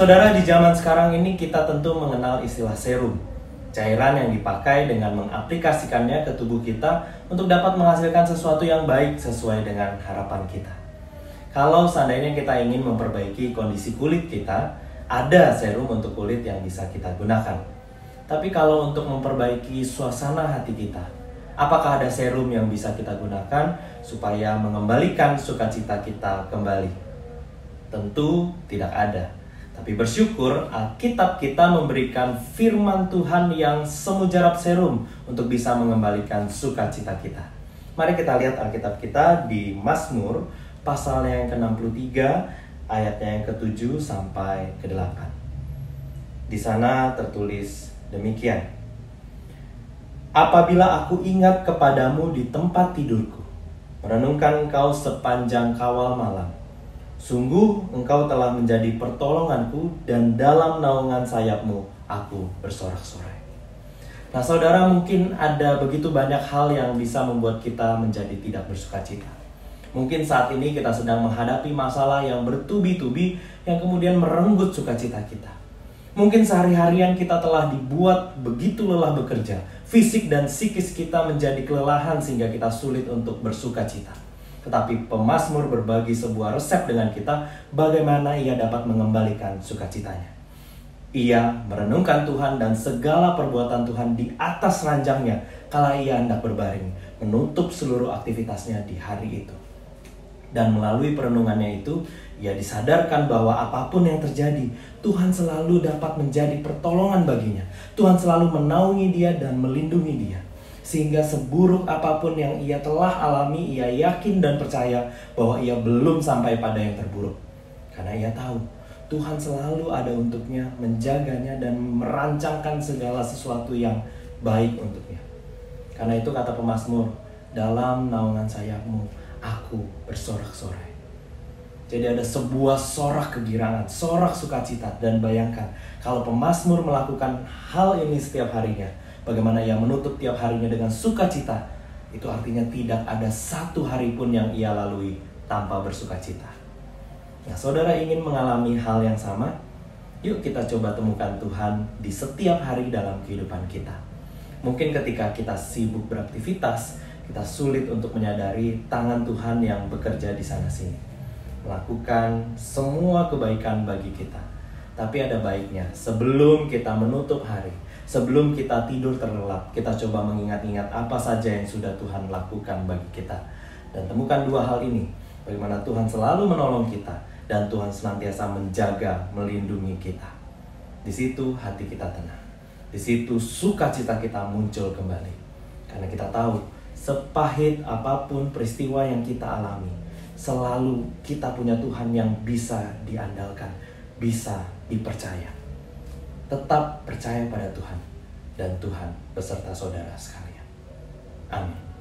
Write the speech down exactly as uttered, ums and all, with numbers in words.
Saudara, di zaman sekarang ini kita tentu mengenal istilah serum, cairan yang dipakai dengan mengaplikasikannya ke tubuh kita untuk dapat menghasilkan sesuatu yang baik sesuai dengan harapan kita. Kalau seandainya kita ingin memperbaiki kondisi kulit kita, ada serum untuk kulit yang bisa kita gunakan. Tapi kalau untuk memperbaiki suasana hati kita, apakah ada serum yang bisa kita gunakan supaya mengembalikan sukacita kita kembali? Tentu tidak ada. Tapi bersyukur Alkitab kita memberikan firman Tuhan yang semujarab serum untuk bisa mengembalikan sukacita kita. Mari kita lihat Alkitab kita di Mazmur pasalnya yang ke enam puluh tiga, ayatnya yang ketujuh sampai ke delapan. Di sana tertulis demikian. Apabila aku ingat kepadamu di tempat tidurku, merenungkan engkau sepanjang kawal malam, sungguh engkau telah menjadi pertolonganku, dan dalam naungan sayapmu aku bersorak-sorai. Nah saudara, mungkin ada begitu banyak hal yang bisa membuat kita menjadi tidak bersukacita. Mungkin saat ini kita sedang menghadapi masalah yang bertubi-tubi yang kemudian merenggut sukacita kita. Mungkin sehari-harian kita telah dibuat begitu lelah bekerja. Fisik dan psikis kita menjadi kelelahan sehingga kita sulit untuk bersukacita. Tetapi pemazmur berbagi sebuah resep dengan kita bagaimana ia dapat mengembalikan sukacitanya. Ia merenungkan Tuhan dan segala perbuatan Tuhan di atas ranjangnya kala ia hendak berbaring, menutup seluruh aktivitasnya di hari itu. Dan melalui perenungannya itu, ia disadarkan bahwa apapun yang terjadi, Tuhan selalu dapat menjadi pertolongan baginya. Tuhan selalu menaungi dia dan melindungi dia. Sehingga seburuk apapun yang ia telah alami, ia yakin dan percaya bahwa ia belum sampai pada yang terburuk. Karena ia tahu Tuhan selalu ada untuknya, menjaganya dan merancangkan segala sesuatu yang baik untuknya. Karena itu kata pemazmur, dalam naungan sayapmu aku bersorak-sorai. Jadi ada sebuah sorak kegirangan, sorak sukacita. Dan bayangkan kalau pemazmur melakukan hal ini setiap harinya, bagaimana ia menutup tiap harinya dengan sukacita. Itu artinya tidak ada satu hari pun yang ia lalui tanpa bersukacita. Nah saudara ingin mengalami hal yang sama? Yuk kita coba temukan Tuhan di setiap hari dalam kehidupan kita. Mungkin ketika kita sibuk beraktivitas, kita sulit untuk menyadari tangan Tuhan yang bekerja di sana-sini, melakukan semua kebaikan bagi kita. Tapi ada baiknya sebelum kita menutup hari, sebelum kita tidur terlelap, kita coba mengingat-ingat apa saja yang sudah Tuhan lakukan bagi kita. Dan temukan dua hal ini, bagaimana Tuhan selalu menolong kita dan Tuhan senantiasa menjaga, melindungi kita. Di situ hati kita tenang. Di situ sukacita kita muncul kembali. Karena kita tahu sepahit apapun peristiwa yang kita alami, selalu kita punya Tuhan yang bisa diandalkan, bisa dipercaya. Tetap percaya pada Tuhan, dan Tuhan beserta saudara sekalian. Amin.